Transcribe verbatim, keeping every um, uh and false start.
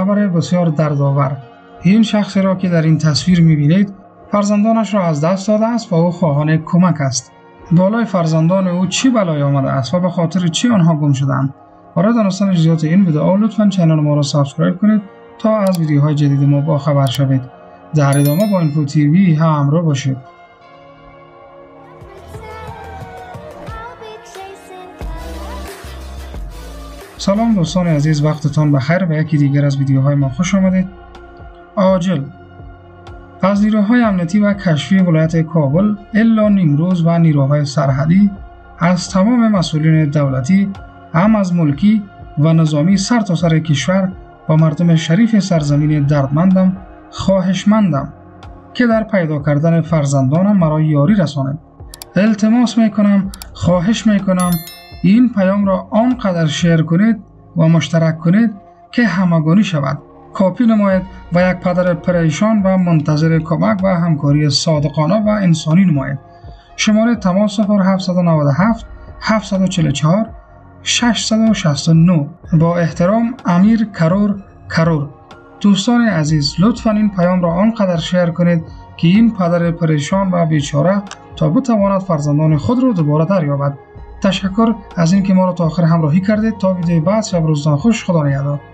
خبر بسیار دردآور. این شخصی را که در این تصویر می‌بینید فرزندانش را از دست داده است و او خواهان کمک است. بالای فرزندان او چی بلایی آمده است و به خاطر چی آنها گم شدند؟ برای دانستن جزئیات این ویدئو لطفاً کانال ما را سابسکرایب کنید تا از ویدیوهای جدید ما با خبر شوید. در ادامه با اینفو تیوی همراه باشید. سلام دوستان عزیز، وقتتان بخیر و یکی دیگر از ویدیوهای ما خوش آمدید. عاجل از نیروهای امنیتی و کشفی ولایت کابل الا نیمروز و نیروهای سرحدی از تمام مسئولین دولتی، هم از ملکی و نظامی سر تا سر کشور و مردم شریف سرزمین دردمندم خواهشمندم که در پیدا کردن فرزندانم مرا یاری رسانید. التماس میکنم، خواهش میکنم این پیام را آنقدر شیر کنید و مشترک کنید که همگانی شود. کاپی نمایید و یک پدر پریشان و منتظر کمک و همکاری صادقانه و انسانی نمایید. شماره تماس صفر هفت نه هفت هفت چهار چهار شش شش نه. با احترام، امیر کرور کرور. دوستان عزیز، لطفاً این پیام را آنقدر شیر کنید که این پدر پریشان و بیچاره تا بتواند فرزندان خود را دوباره دریابد. تشکر از اینکه ما را تا آخر همراهی کردید. تا ویدیوی بعد، شب روزتان خوش. خدا نگهدار.